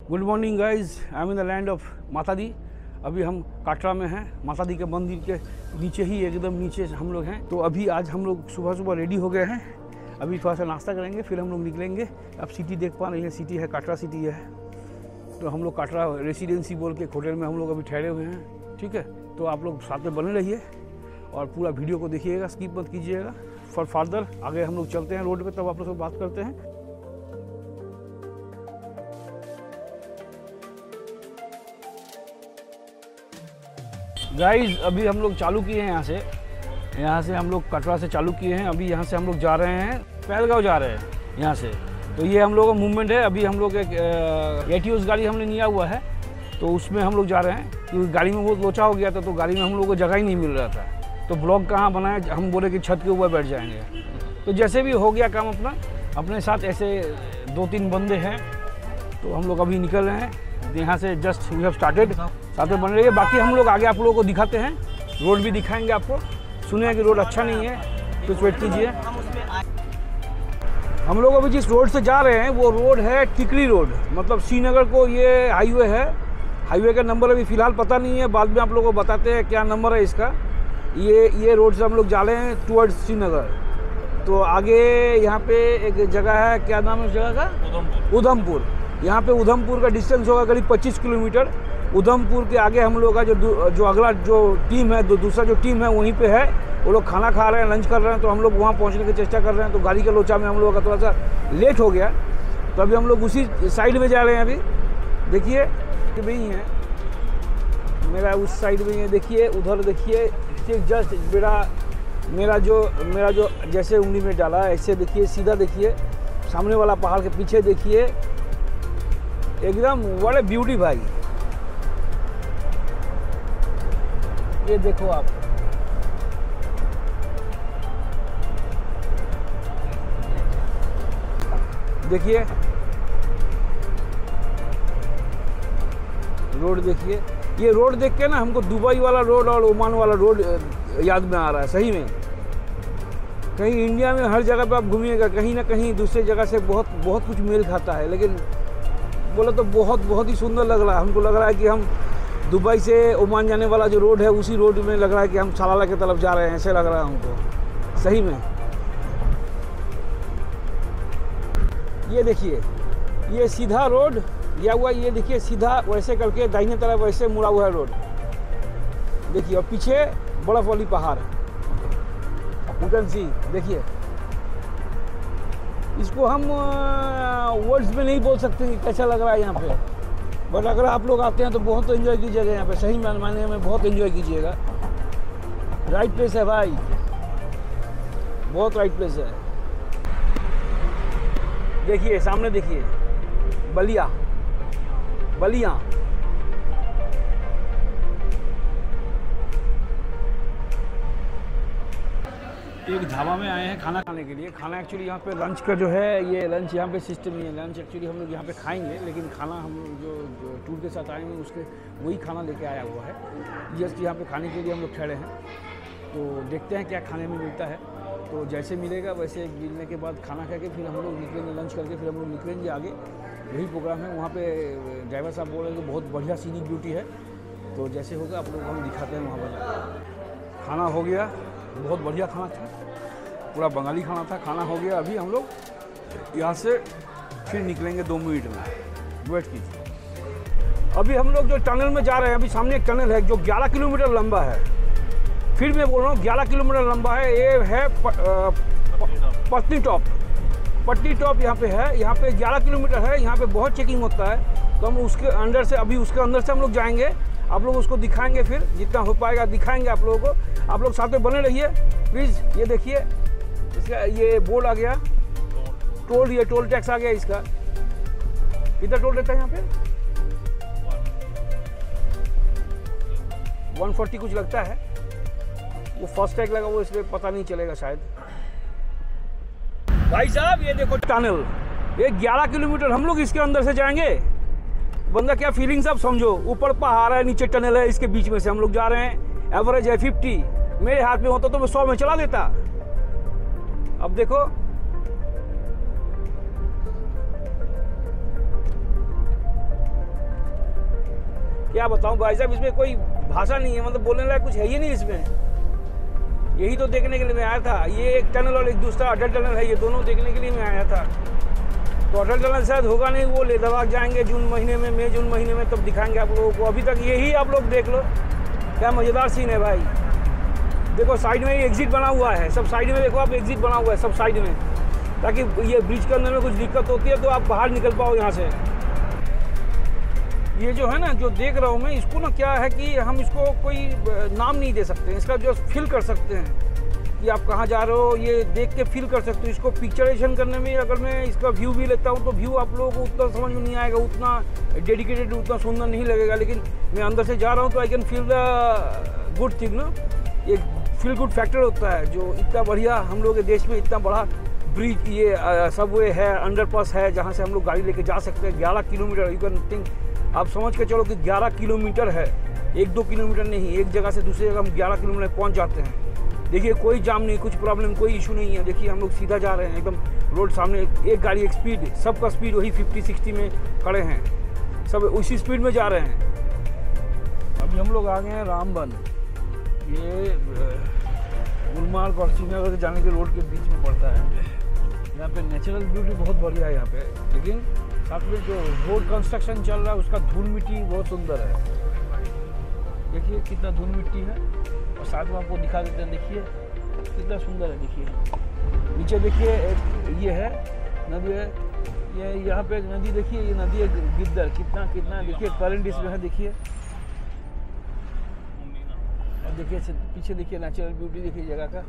Good morning guys, I am in the land of Mata दी। अभी हम काटरा में हैं, माता दी के मंदिर के नीचे ही, एकदम नीचे हम लोग हैं। तो अभी आज हम लोग सुबह सुबह रेडी हो गए हैं। अभी थोड़ा सा नाश्ता करेंगे, फिर हम लोग निकलेंगे। अब सिटी देख पा रहे हैं, सिटी है, काटरा सिटी है। तो हम लोग काटरा रेसिडेंसी बोल के होटल में हम लोग अभी ठहरे हुए हैं। ठीक है, तो आप लोग साथ में बने रहिए और पूरा वीडियो को देखिएगा, स्किप मत कीजिएगा। फॉर फार्दर आगे हम लोग चलते हैं रोड पे, तब आप लोग से बात करते हैं। गाइज अभी हम लोग चालू किए हैं यहाँ से हम लोग कटरा से चालू किए हैं। अभी यहाँ से हम लोग जा रहे हैं, पहलगांव जा रहे हैं यहाँ से। तो ये हम लोग का मूवमेंट है। अभी हम लोग एक एटीओस गाड़ी हमने लिया हुआ है, तो उसमें हम लोग जा रहे हैं, क्योंकि गाड़ी में बहुत लोचा हो गया था, तो गाड़ी में हम लोग को जगह ही नहीं मिल रहा था। तो ब्लॉग कहाँ बनाए, हम बोले कि छत के ऊपर बैठ जाएंगे। तो जैसे भी हो गया काम अपना, अपने साथ ऐसे 2-3 बंदे हैं, तो हम लोग अभी निकल रहे हैं यहाँ से। जस्ट वी हैव स्टार्टेड, साथ में बन रही है। बाकी हम लोग आगे आप लोगों को दिखाते हैं, रोड भी दिखाएंगे आपको। सुने हैं कि रोड अच्छा नहीं है, तो वेट कीजिए। हम लोग अभी जिस रोड से जा रहे हैं वो रोड है टिकरी रोड, मतलब श्रीनगर को ये हाईवे है। हाईवे का नंबर अभी फ़िलहाल पता नहीं है, बाद में आप लोगों को बताते हैं क्या नंबर है इसका। ये रोड से हम लोग जा रहे हैं टुवर्ड्स श्रीनगर। तो आगे यहाँ पे एक जगह है, क्या नाम है उस जगह का? उधमपुर। यहाँ पे उधमपुर का डिस्टेंस होगा करीब 25 किलोमीटर। उधमपुर के आगे हम लोग का जो अगला जो टीम है, दूसरा जो टीम है वहीं पे है। वो लोग खाना खा रहे हैं, लंच कर रहे हैं। तो हम लोग वहाँ पहुँचने की चेष्टा कर रहे हैं। तो गाड़ी के लोचा में हम लोगों का थोड़ा सा लेट हो गया, तो अभी हम लोग उसी साइड में जा रहे हैं। अभी देखिए भी है मेरा, उस साइड में है, देखिए उधर देखिए, ठीक जस्ट मेरा जो जैसे उंगली में डाला है ऐसे देखिए, सीधा देखिए सामने वाला पहाड़ के पीछे देखिए, एकदम व्हाट ए ब्यूटी भाई। ये देखो आप, देखिए रोड देखिए। ये रोड देख के ना हमको दुबई वाला रोड और ओमान वाला रोड याद में आ रहा है सही में। कहीं इंडिया में हर जगह पे आप घूमिएगा, कहीं ना कहीं दूसरी जगह से बहुत कुछ मेल खाता है, लेकिन बोले तो बहुत ही सुंदर लग रहा है। हमको लग रहा है कि हम दुबई से ओमान जाने वाला जो रोड है, उसी रोड में लग रहा है कि हम सलाला की तरफ जा रहे हैं, ऐसे लग रहा है हमको सही में। ये देखिए, ये सीधा रोड गया हुआ, ये देखिए सीधा वैसे करके दाहिने तरफ वैसे मुड़ा हुआ है रोड, देखिए। और पीछे बर्फ वाली पहाड़, यू कैन सी, देखिए। इसको हम वर्ड्स में नहीं बोल सकते कि कैसा लग रहा है यहाँ पे, बट अगर आप लोग आते हैं तो बहुत एंजॉय कीजिएगा यहाँ पे, सही मायने में बहुत एंजॉय कीजिएगा। राइट प्लेस है भाई, बहुत राइट प्लेस है। देखिए सामने देखिए, बलिया। एक ढाबा में आए हैं खाना खाने के लिए। खाना एक्चुअली यहाँ पे लंच का जो है, ये लंच यहाँ पे सिस्टम नहीं है। लंच एक्चुअली हम लोग यहाँ पे खाएंगे, लेकिन खाना हम लोग जो टूर के साथ आएंगे उसके वही खाना लेके आया हुआ है। जस्ट यहाँ पे खाने के लिए हम लोग ठहरे हैं, तो देखते हैं क्या खाने में मिलता है। तो जैसे मिलेगा वैसे मिलने के बाद खाना खा के फिर हम लोग निकलेंगे, लंच करके फिर हम लोग निकलेंगे आगे। वही प्रोग्राम है। वहाँ पे ड्राइवर साहब बोल रहे हैं कि बहुत बढ़िया सीनिक ब्यूटी है, तो जैसे होगा आप लोग हम दिखाते हैं वहाँ पर। खाना हो गया, बहुत बढ़िया खाना था, पूरा बंगाली खाना था। खाना हो गया, अभी हम लोग यहाँ से फिर निकलेंगे 2 मिनट में, वेट कीजिए। अभी हम लोग जो टनल में जा रहे हैं, अभी सामने एक टनल है जो 11 किलोमीटर लंबा है। फिर मैं बोल रहा हूँ 11 किलोमीटर लंबा है। ये है पटनी टॉप यहाँ पे है। यहाँ पे 11 किलोमीटर है। यहाँ पे बहुत चेकिंग होता है, तो हम उसके अंदर से हम लोग जाएंगे। आप लोग उसको दिखाएंगे, फिर जितना हो पाएगा दिखाएंगे आप लोगों को। आप लोग साथ में बने रहिए प्लीज़। ये देखिए, इसका ये बोर्ड आ गया, ये टोल टैक्स आ गया इसका। कितना टोल रहता है यहाँ पे? 140 कुछ लगता है। वो फास्ट टैग लगा, वो इसलिए पता नहीं चलेगा शायद। भाई साहब ये देखो टनल, ये 11 किलोमीटर हम लोग इसके अंदर से जाएंगे। बंदा क्या फीलिंग्स आप समझो, ऊपर पहाड़ है, नीचे टनल है, इसके बीच में से हम लोग जा रहे हैं। एवरेज है 50, मेरे हाथ में होता तो मैं 100 में चला देता। अब देखो क्या बताऊं भाई साहब, इसमें कोई भाषा नहीं है, मतलब बोलने लायक कुछ है ही नहीं इसमें। यही तो देखने के लिए मैं आया था। ये एक टनल और एक दूसरा अटल टनल है, ये दोनों देखने के लिए मैं आया था। तो अटल टनल शायद होगा नहीं, वो लेह लद्दाख जाएंगे जून महीने में, मई जून महीने में, तब दिखाएंगे आप लोगों को। अभी तक यही आप लोग देख लो, क्या मज़ेदार सीन है भाई। देखो साइड में ही एग्जिट बना हुआ है, सब साइड में देखो आप, एग्जिट बना हुआ है सब साइड में, ताकि ये ब्रिज के अंदर में कुछ दिक्कत होती है तो आप बाहर निकल पाओ यहाँ से। ये जो है ना, जो देख रहा हूँ मैं, इसको ना क्या है कि हम इसको कोई नाम नहीं दे सकते, इसका जो फील कर सकते हैं कि आप कहाँ जा रहे हो, ये देख के फील कर सकते हो। इसको पिक्चराइजेशन करने में अगर मैं इसका व्यू भी लेता हूँ तो व्यू आप लोगों को उतना समझ में नहीं आएगा, उतना डेडिकेटेड, उतना सुंदर नहीं लगेगा। लेकिन मैं अंदर से जा रहा हूँ तो I can feel the good thing ना, एक फील गुड फैक्टर होता है। जो इतना बढ़िया हम लोग के देश में इतना बड़ा ब्रिज, ये सबवे है, अंडरपास है, जहाँ से हम लोग गाड़ी लेके जा सकते हैं। 11 किलोमीटर, यू कैन थिंक, आप समझ के चलो कि 11 किलोमीटर है, 1-2 किलोमीटर नहीं, एक जगह से दूसरी जगह हम 11 किलोमीटर पहुँच जाते हैं। देखिए कोई जाम नहीं, कुछ प्रॉब्लम, कोई इशू नहीं है। देखिए हम लोग सीधा जा रहे हैं एकदम, रोड सामने, एक गाड़ी एक स्पीड, सबका स्पीड वही 50-60 में खड़े हैं, सब उसी स्पीड में जा रहे हैं। अभी हम लोग आ गए हैं रामबन, ये गुलमार्ग और श्रीनगर से जाने के रोड के बीच में पड़ता है। यहाँ पे नेचुरल ब्यूटी बहुत बढ़िया है यहाँ पे, लेकिन साथ में जो रोड कंस्ट्रक्शन चल रहा है उसका धूल मिट्टी बहुत सुंदर है। देखिए कितना धूल मिट्टी है, और साथ में आपको दिखा देते हैं, देखिए कितना सुंदर है। देखिए नीचे देखिए ये है नदी है, ये यहाँ पे नदी, देखिए ये नदी है गिद्दर, कितना देखिए करंट इसमें है, देखिए। और देखिए पीछे देखिए नेचुरल ब्यूटी, देखिए जगह का।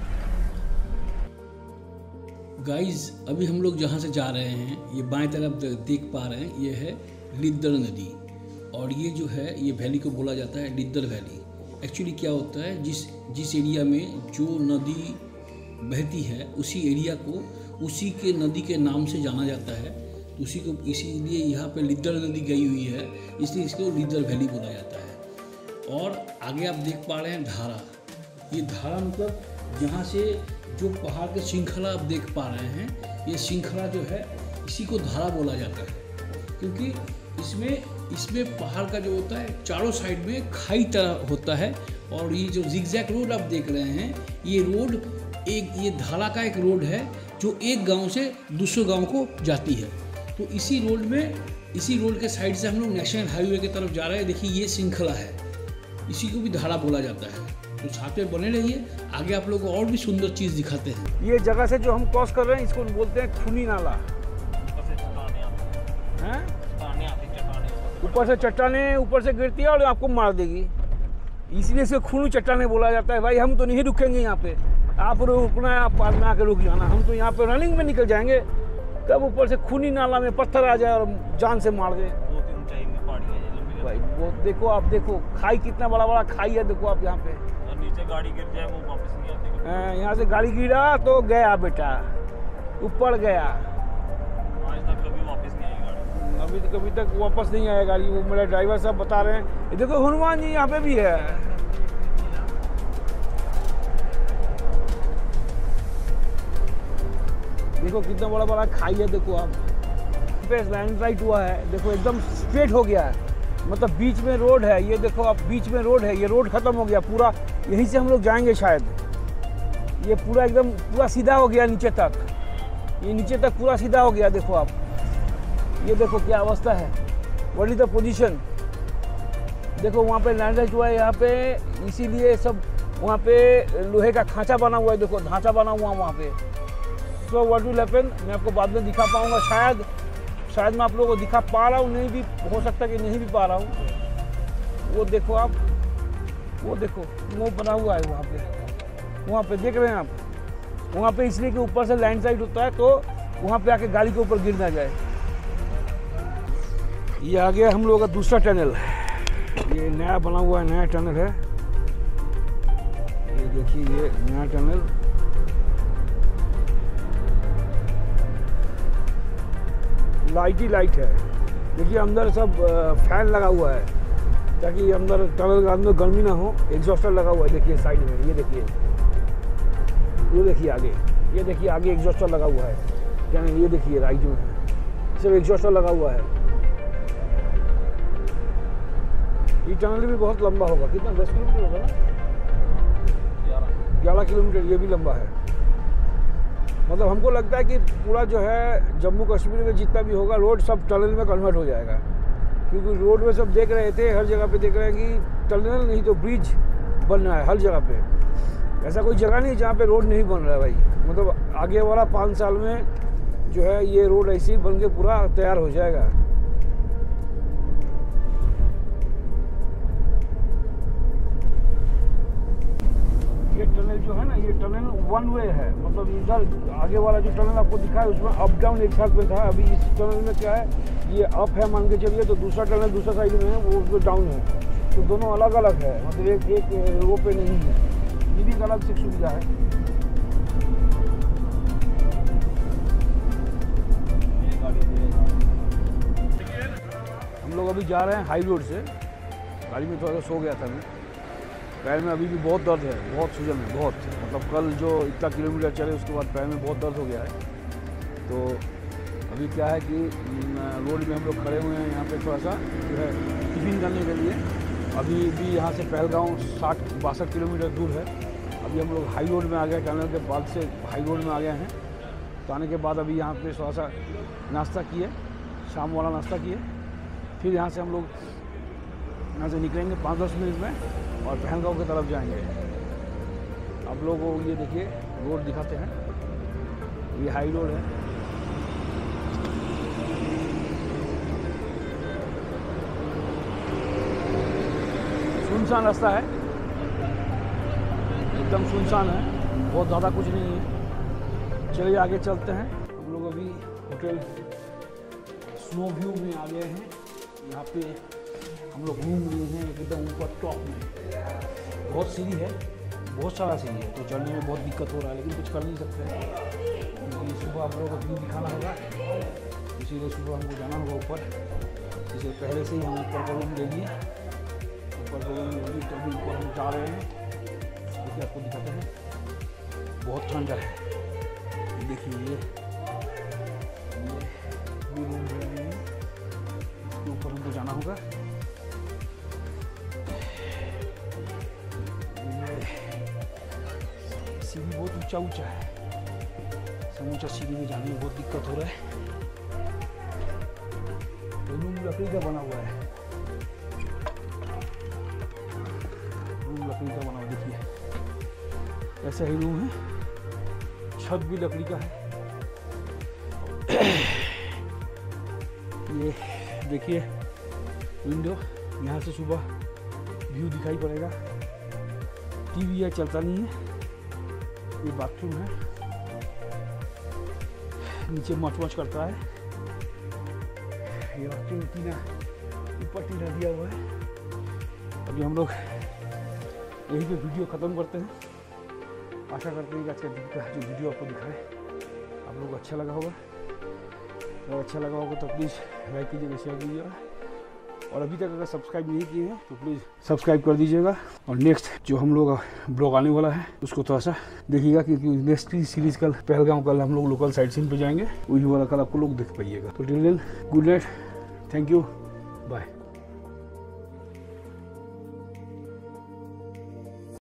गाइस अभी हम लोग जहाँ से जा रहे हैं, ये बाएं तरफ देख पा रहे हैं, ये है लिद्दर नदी, और ये जो है ये वैली को बोला जाता है लिद्दर वैली। एक्चुअली क्या होता है, जिस एरिया में जो नदी बहती है उसी एरिया को उसी के नदी के नाम से जाना जाता है, तो उसी को, इसीलिए यहाँ पे लिद्दर नदी गई हुई है, इसलिए इसको लिद्दर वैली बोला जाता है। और आगे आप देख पा रहे हैं धारा, ये धारा मतलब यहाँ से जो पहाड़ के श्रृंखला आप देख पा रहे हैं, ये श्रृंखला जो है इसी को धारा बोला जाता है, क्योंकि इसमें पहाड़ का जो होता है चारों साइड में खाई तरह होता है। और ये जो जिगजैग रोड आप देख रहे हैं, ये रोड ये धारा का एक रोड है जो एक गांव से दूसरे गांव को जाती है। तो इसी रोड के साइड से हम लोग नेशनल हाईवे की तरफ जा रहे हैं। देखिए ये श्रृंखला है, इसी को भी धारा बोला जाता है। तो साथ में बने रहिए, आगे आप लोगों को और भी सुंदर चीज़ दिखाते हैं। ये जगह से जो हम क्रॉस कर रहे हैं इसको बोलते हैं खूनी नाला। ऊपर से चट्टाने ऊपर से गिरती है और आपको मार देगी, इसलिए इसे खूनी चट्टाने बोला जाता है। भाई हम तो नहीं रुकेंगे यहाँ पे, आप रुकना है, आप पास में आके रुक जाना, हम तो यहाँ पे रनिंग में निकल जाएंगे। तब ऊपर से खूनी नाला में पत्थर आ जाए और जान से मार दे। भाई वो देखो, आप देखो खाई, कितना बड़ा बड़ा खाई है, देखो आप यहाँ पे। नीचे गाड़ी गिर जाए वो वापस नहीं आती। यहाँ से गाड़ी गिरा तो गया बेटा, ऊपर गया, आज तक कभी वापस नहीं आई गाड़ी। अभी तो कभी तक वापस नहीं आया गाड़ी। वो मेरा ड्राइवर साहब बता रहे हैं। ये देखो हनुमान जी यहाँ पे भी है। देखो कितना बड़ा बड़ा खाई है, देखो आप पे लैंडस्लाइड हुआ है, देखो एकदम स्ट्रेट हो गया है, मतलब बीच में रोड है। ये देखो आप, बीच में रोड है, ये रोड खत्म हो गया पूरा, यहीं से हम लोग जाएंगे शायद। ये पूरा एकदम पूरा सीधा हो गया नीचे तक, ये नीचे तक पूरा सीधा हो गया। देखो आप, ये देखो क्या अवस्था है, व्हाट इज द पोजीशन। देखो वहाँ पे लैंडस्लाइड हुआ है यहाँ पे, इसीलिए सब वहाँ पे लोहे का खांचा बना हुआ है, देखो ढांचा बना हुआ वहाँ पे। सो व्हाट विल हैपन, मैं आपको बाद में दिखा पाऊँगा शायद मैं आप लोगों को दिखा पा रहा हूँ, नहीं भी हो सकता कि नहीं भी पा रहा हूँ। वो देखो आप, वो देखो वो बना हुआ है वहाँ पे देख रहे हैं आप, वहाँ पे इसलिए कि ऊपर से लैंडस्लाइड होता है तो वहाँ पे आके गाड़ी के ऊपर गिर ना जाए। ये आ गया हम लोगों का दूसरा टनल, ये नया बना हुआ है, नया टनल है। ये देखिए ये नया टनल, लाइट ही लाइट है। देखिए अंदर सब फैन लगा हुआ है ताकि अंदर टनल के अंदर गर्मी ना हो। एग्जॉस्टर लगा हुआ है, देखिए साइड में, ये देखिए आगे, ये देखिए आगे एग्जॉस्टर लगा हुआ है। क्या नहीं, ये देखिए राइट में सब एग्जॉस्टर लगा हुआ है। ये टनल भी बहुत लंबा होगा, कितना 10 किलोमीटर होगा ना, 11 किलोमीटर, ये भी लंबा है। मतलब हमको लगता है कि पूरा जो है जम्मू कश्मीर में जितना भी होगा रोड सब टनल में कन्वर्ट हो जाएगा, क्योंकि रोड में सब देख रहे थे, हर जगह पे देख रहे हैं कि टनल नहीं तो ब्रिज बन रहा है हर जगह पे। ऐसा कोई जगह नहीं जहाँ पे रोड नहीं बन रहा है भाई। मतलब आगे वाला 5 साल में जो है ये रोड ऐसे ही बन के पूरा तैयार हो जाएगा। ये टनल जो है ना, ये टनल 1 वे है, मतलब इधर आगे वाला जो टनल आपको दिखा है उसमें अप डाउन एक साथ में था। अभी इस टनल में क्या है, ये अप है मान के चलिए, तो दूसरा टनल दूसरा साइड में है वो डाउन है, तो दोनों अलग अलग है, मतलब एक रो पे नहीं है। ये भी एक अलग से सुविधा है। हम लोग अभी जा रहे हैं हाई रोड से। गाड़ी में थोड़ा सा सो गया था मैं, पैर में अभी भी बहुत दर्द है, बहुत सूजन है बहुत। मतलब कल जो इतना किलोमीटर चले उसके बाद पैर में बहुत दर्द हो गया है। तो अभी क्या है कि रोड में हम लोग खड़े हुए हैं यहाँ पे थोड़ा सा जो है टिफिन करने के लिए। अभी भी यहाँ से पहलगांव 60-62 किलोमीटर दूर है। अभी हम लोग हाई रोड में आ गए, टनल के बाद से हाई रोड में आ गए हैं। तो आने के बाद अभी यहाँ पे थोड़ा सा नाश्ता किए, शाम वाला नाश्ता किए, फिर यहाँ से हम लोग यहाँ से निकलेंगे 5-10 मिनट में और पहलगांव की तरफ जाएंगे। आप लोगों को ये देखिए रोड दिखाते हैं, ये हाई रोड है। सुनसान रास्ता है, एकदम सुनसान है, बहुत ज़्यादा कुछ नहीं है। चलिए आगे चलते हैं। हम लोग अभी होटल स्नो व्यू में आ गए हैं। यहाँ पे हम लोग रूम लिए हैं एकदम ऊपर टॉप में। बहुत सीढ़ी है, बहुत सारा सीढ़ी है, तो चढ़ने में बहुत दिक्कत हो रहा है, लेकिन कुछ कर नहीं सकते हैं क्योंकि सुबह आप लोगों को व्यू दिखाना होगा, इसीलिए सुबह हमको जाना होगा ऊपर। इसलिए पहले से ही हम ऊपर का रूम ले लिए, ऊपर का रूम ले लिए, तो अभी ऊपर हम जा रहे हैं। देखिए आपको दिखाते हैं, बहुत ठंडा है। देखिए ये रूम है, इसके ऊपर हमको जाना होगा। सीढ़ी बहुत ऊंचा ऊंचा है, समूचा सीढ़ी में जाने में बहुत दिक्कत हो रहा है। रूम लकड़ी का बना हुआ है, रूम लकड़ी का बना हुआ, देखिए ऐसा ही रूम है। छत भी लकड़ी का है। ये देखिए विंडो, यहाँ से सुबह व्यू दिखाई पड़ेगा। टीवी है, चलता नहीं है। ये बाथरूम है, नीचे मच करता है। ये बाथरूम टीना, ऊपर टीना दिया हुआ है। अभी हम लोग यहीं पे वीडियो ख़त्म करते हैं। आशा करते हैं कि आज का दिन का जो वीडियो आपको दिखाए आप लोगों को अच्छा लगा होगा। अगर अच्छा लगा होगा तो प्लीज़ लाइक कीजिएगा, शेयर कीजिएगा, और अभी तक अगर सब्सक्राइब नहीं किए हैं तो प्लीज़ सब्सक्राइब कर दीजिएगा। और नेक्स्ट जो हम लोग ब्लॉग आने वाला है उसको थोड़ा सा देखिएगा, क्योंकि नेक्स्ट सीरीज़ कल पहलगांव, कल हम लोग लोकल साइट सीन पे जाएंगे, वही वाला कल आपको लोग देख पाइएगा। तो till then good night, thank you, bye.